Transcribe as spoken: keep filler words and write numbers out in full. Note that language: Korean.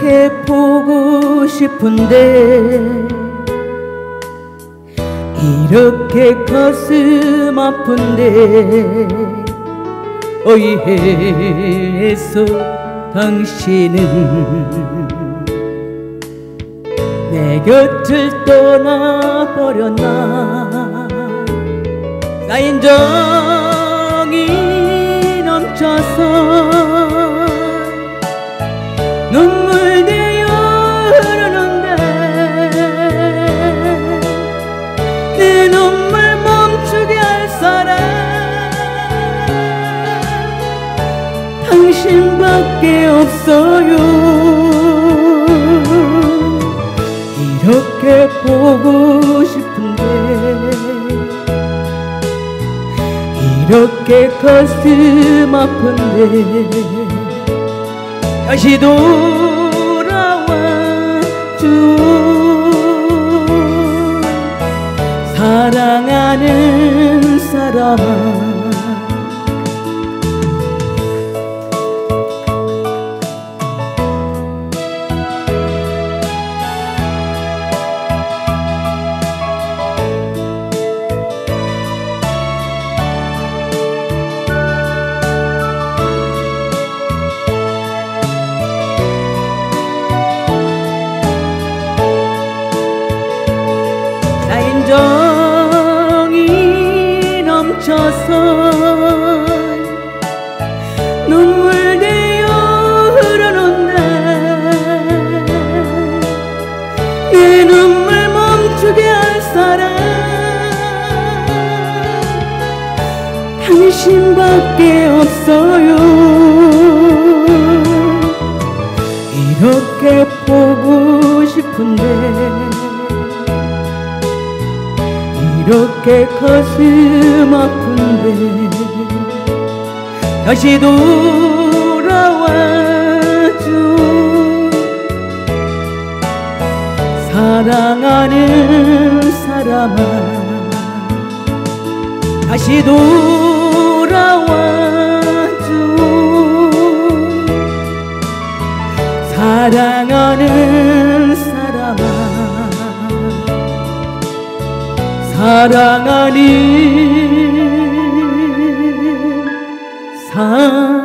이렇게 보고 싶은데 이렇게 가슴 아픈데 어이해서 당신은 내 곁을 떠나버렸나. 쌓인 정이 넘쳐서 눈물 되어 흐르는데 내 눈물 멈추게 할 사람 당신밖에 없어요. 이렇게 보고 싶은데 이렇게 가슴 아픈데 다시 돌아와줘. 사랑하는 사람아. 정이 넘쳐서 눈물 되어 흐르는데 내 눈물 멈추게 할 사람 당신밖에 없어요. 이렇게 보고 싶은데 이렇게 가슴 아픈데 다시 돌아와줘. 사랑하는 사람아. 다시 돌아와줘. 사랑하는 사람아. 사랑하는 사람.